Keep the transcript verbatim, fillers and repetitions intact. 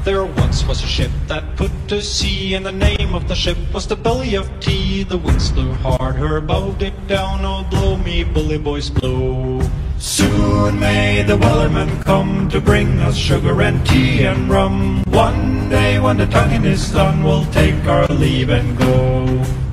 There once was a ship that put to sea, and the name of the ship was the Belly of Tea. The winds blew hard, her bow dipped down, oh blow me bully boys blow. Soon may the Wellerman come to bring us sugar and tea and rum. One day when the tonguing is done, we'll take our leave and go.